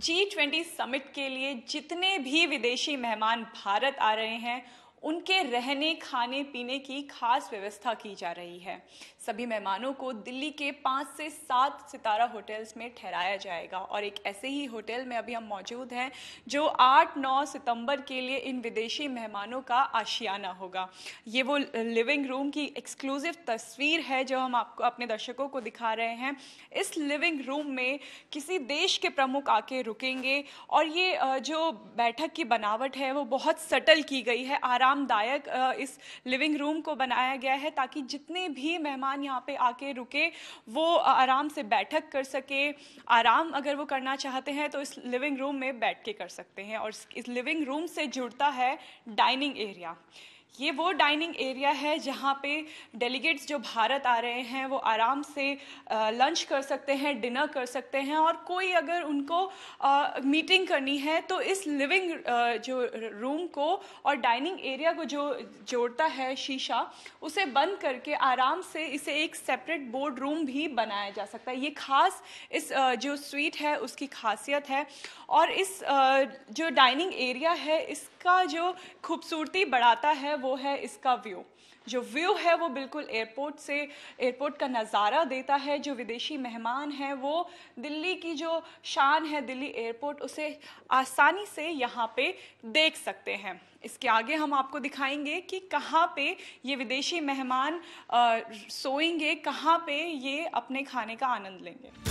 G20 summit के लिए जितने भी विदेशी मेहमान भारत आ रहे हैं उनके रहने खाने पीने की खास व्यवस्था की जा रही है। सभी मेहमानों को दिल्ली के 5 से 7 सितारा होटल्स में ठहराया जाएगा और एक ऐसे ही होटल में अभी हम मौजूद हैं जो 8-9 सितंबर के लिए इन विदेशी मेहमानों का आशियाना होगा। ये वो लिविंग रूम की एक्सक्लूसिव तस्वीर है जो हम आपको अपने दर्शकों को दिखा रहे हैं। इस लिविंग रूम में किसी देश के प्रमुख आके रुकेंगे और ये जो बैठक की बनावट है वो बहुत सटल की गई है। आरामदायक इस लिविंग रूम को बनाया गया है ताकि जितने भी मेहमान यहाँ पे आके रुके वो आराम से बैठक कर सके। आराम अगर वो करना चाहते हैं तो इस लिविंग रूम में बैठ के कर सकते हैं। और इस लिविंग रूम से जुड़ता है डाइनिंग एरिया। ये वो डाइनिंग एरिया है जहाँ पे डेलीगेट्स जो भारत आ रहे हैं वो आराम से लंच कर सकते हैं, डिनर कर सकते हैं। और कोई अगर उनको मीटिंग करनी है तो इस लिविंग जो रूम को और डाइनिंग एरिया को जो जोड़ता है शीशा, उसे बंद करके आराम से इसे एक सेपरेट बोर्ड रूम भी बनाया जा सकता है। ये खास इस जो स्वीट है उसकी खासियत है। और इस जो डाइनिंग एरिया है इसका जो खूबसूरती बढ़ाता है वो है इसका व्यू। जो व्यू है वो बिल्कुल एयरपोर्ट का नज़ारा देता है। जो विदेशी मेहमान हैं वो दिल्ली की जो शान है दिल्ली एयरपोर्ट, उसे आसानी से यहाँ पे देख सकते हैं। इसके आगे हम आपको दिखाएंगे कि कहाँ पे ये विदेशी मेहमान सोएंगे, कहाँ पे ये अपने खाने का आनंद लेंगे।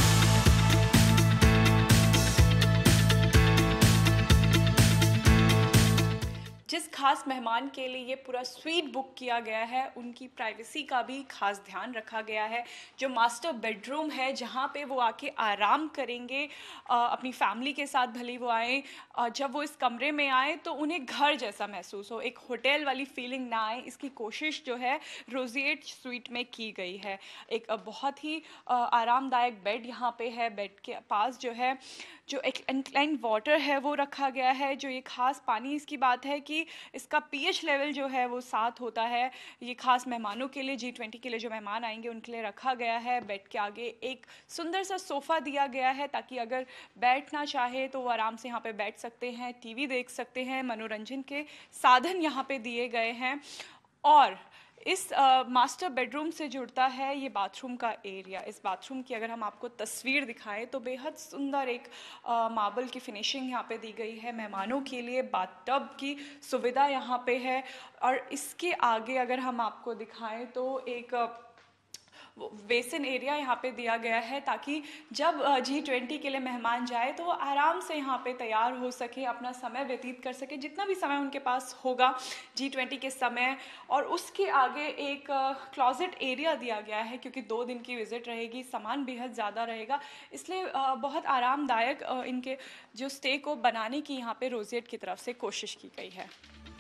जिस खास मेहमान के लिए ये पूरा स्वीट बुक किया गया है उनकी प्राइवेसी का भी खास ध्यान रखा गया है। जो मास्टर बेडरूम है जहाँ पे वो आके आराम करेंगे, अपनी फैमिली के साथ भले वो आए, जब वो इस कमरे में आए तो उन्हें घर जैसा महसूस हो, एक होटल वाली फीलिंग ना आए, इसकी कोशिश जो है रोजिएट स्वीट में की गई है। एक बहुत ही आरामदायक बेड यहाँ पे है। बेड के पास जो एक इंक्लाइंड वाटर है वो रखा गया है। जो ये खास पानी, इसकी बात है कि इसका पीएच लेवल जो है वो 7 होता है। ये खास मेहमानों के लिए, G20 के लिए जो मेहमान आएंगे उनके लिए रखा गया है। बेड के आगे एक सुंदर सा सोफ़ा दिया गया है ताकि अगर बैठना चाहे तो वो आराम से यहाँ पे बैठ सकते हैं, टीवी देख सकते हैं। मनोरंजन के साधन यहाँ पे दिए गए हैं। और इस मास्टर बेडरूम से जुड़ता है ये बाथरूम का एरिया। इस बाथरूम की अगर हम आपको तस्वीर दिखाएं तो बेहद सुंदर एक मार्बल की फिनिशिंग यहाँ पे दी गई है। मेहमानों के लिए बाथटब की सुविधा यहाँ पे है। और इसके आगे अगर हम आपको दिखाएं तो एक बेसिन एरिया यहाँ पे दिया गया है ताकि जब G20 के लिए मेहमान जाए तो वो आराम से यहाँ पे तैयार हो सके, अपना समय व्यतीत कर सके जितना भी समय उनके पास होगा G20 के समय। और उसके आगे एक क्लॉजेट एरिया दिया गया है क्योंकि 2 दिन की विजिट रहेगी, सामान बेहद ज़्यादा रहेगा, इसलिए बहुत आरामदायक इनके जो स्टे को बनाने की यहाँ पे रोजिएट की तरफ से कोशिश की गई है।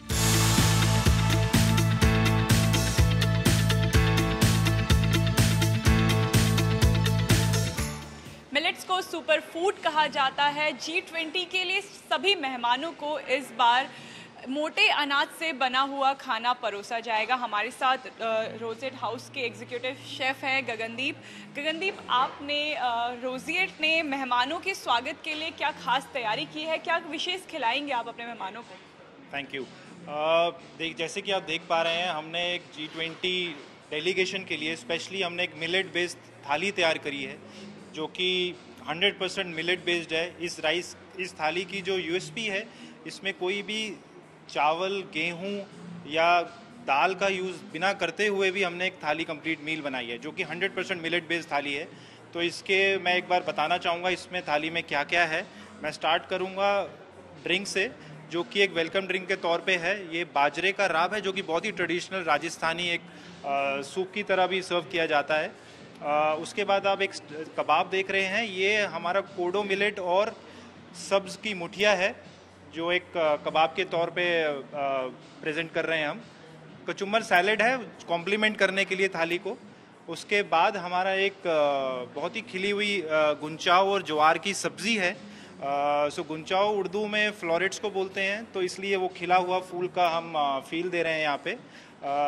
मिलेट्स को सुपर फूड कहा जाता है। G20 के लिए सभी मेहमानों को इस बार मोटे अनाज से बना हुआ खाना परोसा जाएगा। हमारे साथ रोजिएट हाउस के एग्जीक्यूटिव शेफ़ हैं गगनदीप। आपने रोजिएट ने मेहमानों के स्वागत के लिए क्या खास तैयारी की है, क्या विशेष खिलाएंगे आप अपने मेहमानों को? Thank you. जैसे कि आप देख पा रहे हैं, हमने एक G20 डेलीगेशन के लिए स्पेशली हमने एक मिलेट बेस्ड थाली तैयार करी है जो कि 100% मिलेट बेस्ड है। इस थाली की जो यूएसपी है, इसमें कोई भी चावल, गेहूं या दाल का यूज़ बिना करते हुए भी हमने एक थाली कंप्लीट मील बनाई है जो कि 100% मिलेट बेस्ड थाली है। तो इसके मैं एक बार बताना चाहूँगा इसमें थाली में क्या क्या है। मैं स्टार्ट करूँगा ड्रिंक से, जो कि एक वेलकम ड्रिंक के तौर पे है। ये बाजरे का राब है जो कि बहुत ही ट्रेडिशनल राजस्थानी एक सूप की तरह भी सर्व किया जाता है। उसके बाद आप एक कबाब देख रहे हैं, ये हमारा कोडो मिलेट और सब्ज़ की मुठिया है जो एक कबाब के तौर पे प्रेजेंट कर रहे हैं हम। कचुम्बर सैलेड है कॉम्प्लीमेंट करने के लिए थाली को। उसके बाद हमारा एक बहुत ही खिली हुई गुंचाव और ज्वार की सब्ज़ी है। गुंचाव उर्दू में फ्लोरेट्स को बोलते हैं, तो इसलिए वो खिला हुआ फूल का हम फील दे रहे हैं यहाँ पे।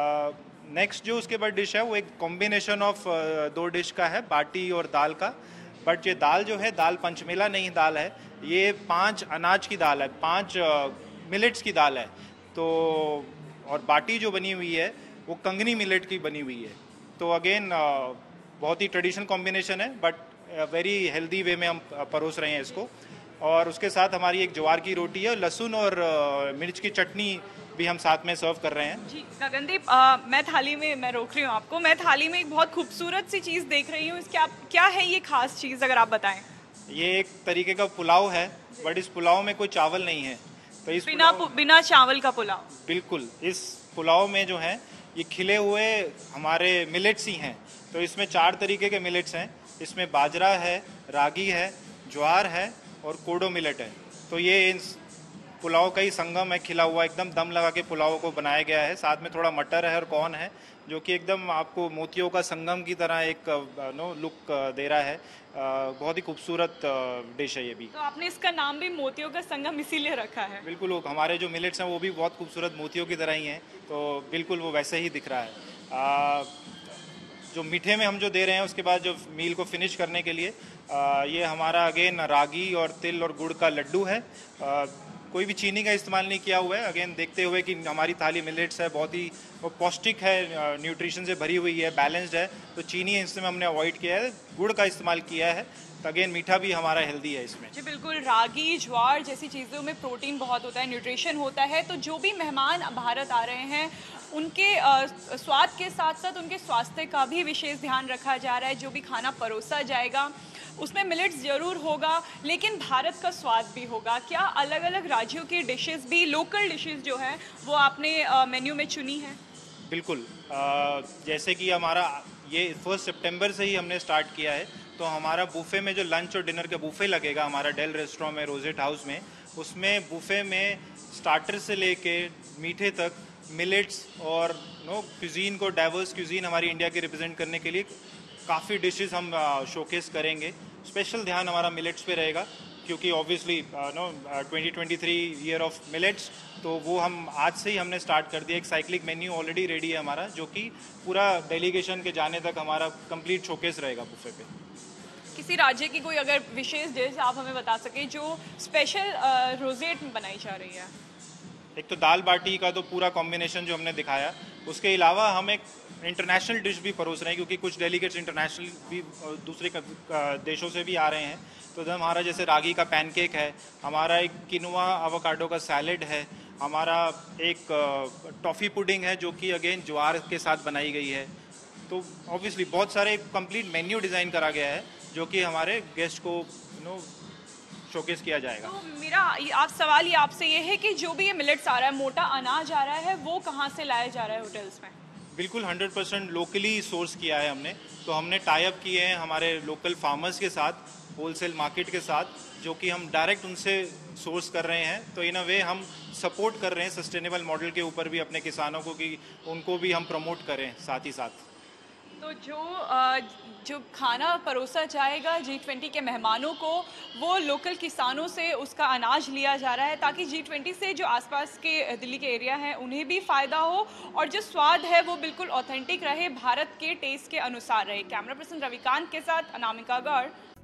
नेक्स्ट जो उसके बाद डिश है वो एक कॉम्बिनेशन ऑफ 2 डिश का है, बाटी और दाल का। बट ये दाल जो है, दाल पंचमेला नहीं दाल है, ये 5 अनाज की दाल है, 5 मिलेट्स की दाल है। तो और बाटी जो बनी हुई है वो कंगनी मिलेट की बनी हुई है। तो अगेन बहुत ही ट्रेडिशनल कॉम्बिनेशन है, बट वेरी हेल्दी वे में हम परोस रहे हैं इसको। और उसके साथ हमारी एक ज्वार की रोटी है, लहसुन और मिर्च की चटनी भी हम साथ में सर्व कर रहे हैं। जी गगनदीप, मैं रोक रही हूँ आपको। मैं थाली में एक बहुत खूबसूरत सी चीज़ देख रही हूँ, इसके क्या है ये खास चीज़, अगर आप बताएं। ये एक तरीके का पुलाव है, बट इस पुलाव में कोई चावल नहीं है। तो इस बिना चावल का पुलाव। बिल्कुल, इस पुलाव में जो है ये खिले हुए हमारे मिलेट्स ही हैं। तो इसमें 4 तरीके के मिलेट्स हैं। इसमें बाजरा है, रागी है, ज्वार है और कोडो मिलेट है। तो ये इस पुलाव का ही संगम है, खिला हुआ, एकदम दम लगा के पुलाव को बनाया गया है। साथ में थोड़ा मटर है और कॉर्न है, जो कि एकदम आपको मोतियों का संगम की तरह एक लुक दे रहा है। बहुत ही खूबसूरत डिश है ये भी। तो आपने इसका नाम भी मोतियों का संगम इसीलिए रखा है? बिल्कुल, वो हमारे जो मिलेट्स हैं वो भी बहुत खूबसूरत मोतियों की तरह ही हैं, तो बिल्कुल वो वैसे ही दिख रहा है। जो मीठे में हम जो दे रहे हैं उसके बाद जो मील को फिनिश करने के लिए ये हमारा अगेन रागी और तिल और गुड़ का लड्डू है। कोई भी चीनी का इस्तेमाल नहीं किया हुआ है, अगेन देखते हुए कि हमारी थाली मिलेट्स है, बहुत ही पौष्टिक है, न्यूट्रिशन से भरी हुई है, बैलेंस्ड है। तो चीनी इसमें हमने अवॉइड किया है, गुड़ का इस्तेमाल किया है। तो अगेन मीठा भी हमारा हेल्दी है इसमें। जी बिल्कुल, रागी ज्वार जैसी चीज़ों में प्रोटीन बहुत होता है, न्यूट्रिशन होता है। तो जो भी मेहमान भारत आ रहे हैं उनके स्वाद के साथ साथ उनके स्वास्थ्य का भी विशेष ध्यान रखा जा रहा है। जो भी खाना परोसा जाएगा उसमें मिलेट्स ज़रूर होगा, लेकिन भारत का स्वाद भी होगा। क्या अलग अलग राज्यों की डिशेस भी, लोकल डिशेस जो हैं वो आपने मेन्यू में चुनी है? बिल्कुल, जैसे कि हमारा ये 1 सितंबर से ही हमने स्टार्ट किया है। तो हमारा बूफे में जो लंच और डिनर का बूफे लगेगा हमारा डेल रेस्टोरेंट में, रोजेट हाउस में, उसमें बूफे में स्टार्टर से लेके मीठे तक मिलेट्स और क्यूजीन को, डाइवर्स क्यूजीन हमारी इंडिया की रिप्रेजेंट करने के लिए काफ़ी डिशेस हम शोकेस करेंगे। स्पेशल ध्यान हमारा मिलेट्स पे रहेगा, क्योंकि ऑब्वियसली 2023 ईयर ऑफ मिलेट्स, तो वो हम आज से ही हमने स्टार्ट कर दिया। एक साइक्लिक मेन्यू ऑलरेडी रेडी है हमारा, जो कि पूरा डेलीगेशन के जाने तक हमारा कंप्लीट शोकेस रहेगा बुफे पे। किसी राज्य की कोई अगर विशेष डिश आप हमें बता सके जो स्पेशल रोजेट में बनाई जा रही है? एक तो दाल बाटी का तो पूरा कॉम्बिनेशन जो हमने दिखाया, उसके अलावा हम एक इंटरनेशनल डिश भी परोस रहे हैं, क्योंकि कुछ डेलीगेट्स इंटरनेशनल भी दूसरे देशों से भी आ रहे हैं। तो हमारा जैसे रागी का पैनकेक है, हमारा एक किनुआ एवोकाडो का सैलेड है, हमारा एक टॉफ़ी पुडिंग है जो कि अगेन ज्वार के साथ बनाई गई है। तो ऑब्वियसली बहुत सारे कंप्लीट मेन्यू डिज़ाइन करा गया है, जो कि हमारे गेस्ट को शोकेस किया जाएगा। तो मेरा सवाल ये आपसे ये है कि जो भी ये मिलेट्स आ रहा है, मोटा अनाज आ रहा है, वो कहाँ से लाया जा रहा है होटल्स में? बिल्कुल 100% लोकली सोर्स किया है हमने। तो हमने टाई अप किए हैं हमारे लोकल फार्मर्स के साथ, होलसेल मार्केट के साथ, जो कि हम डायरेक्ट उनसे सोर्स कर रहे हैं। तो इन अ वे हम सपोर्ट कर रहे हैं सस्टेनेबल मॉडल के ऊपर भी अपने किसानों को, कि उनको भी हम प्रमोट करें साथ ही साथ। तो जो खाना परोसा जाएगा G20 के मेहमानों को, वो लोकल किसानों से उसका अनाज लिया जा रहा है, ताकि G20 से जो आसपास के दिल्ली के एरिया हैं उन्हें भी फ़ायदा हो और जो स्वाद है वो बिल्कुल ऑथेंटिक रहे, भारत के टेस्ट के अनुसार रहे। कैमरा पर्सन रविकांत के साथ अनामिका गौड़।